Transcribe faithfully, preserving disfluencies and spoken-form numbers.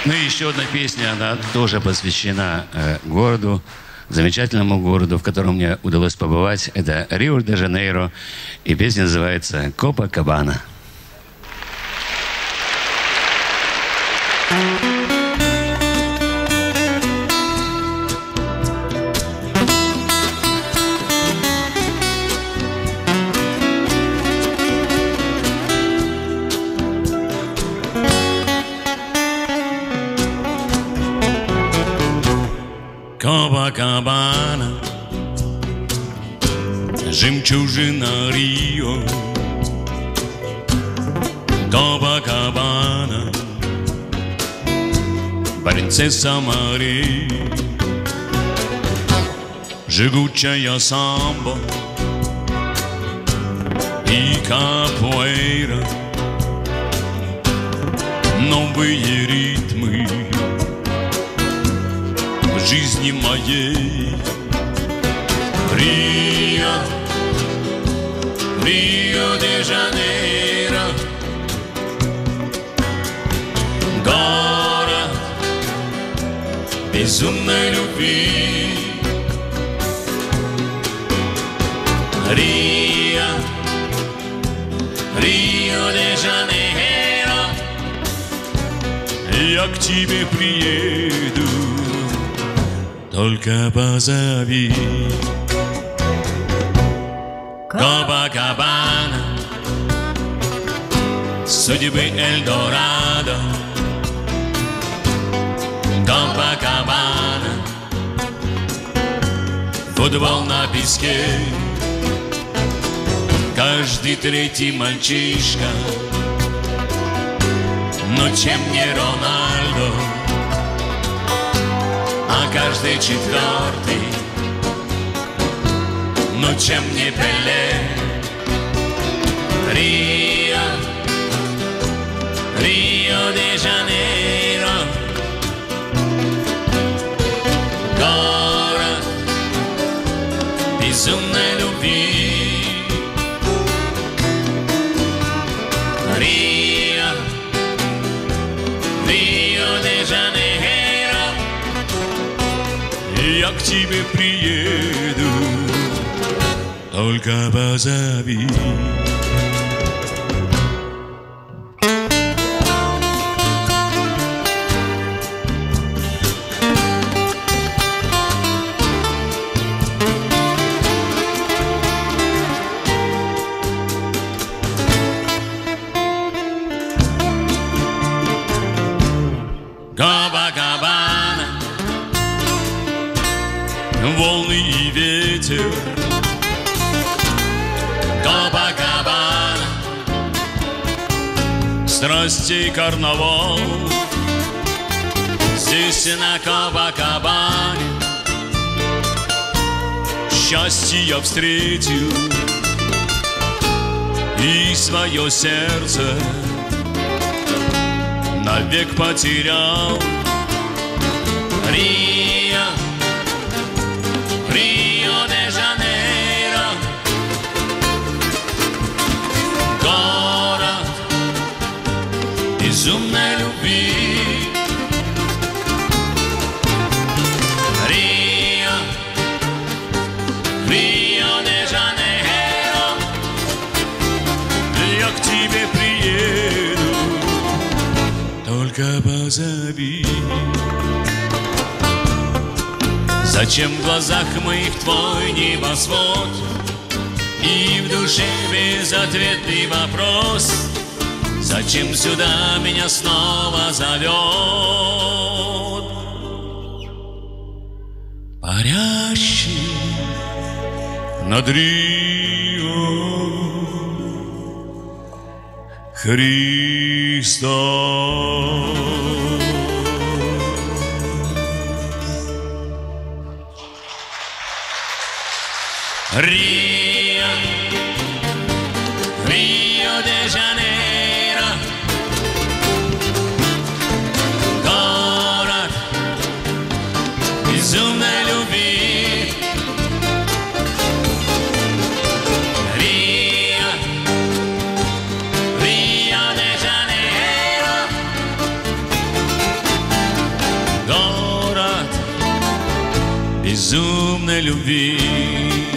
Ну и еще одна песня, она тоже посвящена э, городу, замечательному городу, в котором мне удалось побывать. Это Рио-де-Жанейро. И песня называется «Копакабана». Копакабана, жемчужина Рио. Копакабана, принцесса морей. Жгучая самбо и капуэйра, новые ритмы в жизни моей. Рио, Рио-де-Жанейро, город безумной любви. Рио, Рио-де-Жанейро, я к тебе приеду, только позови. Копакабана, судьбы Эльдорадо. Копакабана, футбол на песке. Каждый третий мальчишка, но чем не Рональдо, а каждый четвертый, но чем не Пеле. Рио, Рио-де-Жанейро, город безумной любви. Рио, Рио-де-Жанейро, я к тебе приеду, только позови. Копакабана, волны и ветер. Копакабана, страстей карнавал. Здесь на Копакабане счастье я встретил и свое сердце навек потерял. Рио, Рио-де-Жанейро, город безумной любви. Рио, Рио-де-Жанейро, я к тебе приеду, только позови. Зачем в глазах моих твой небосвод и в душе безответный вопрос? Зачем сюда меня снова зовет парящий над Рио Христос? Рио, Рио-де-Жанейро, город безумной любви. Рио, Рио-де-Жанейро, город безумной любви.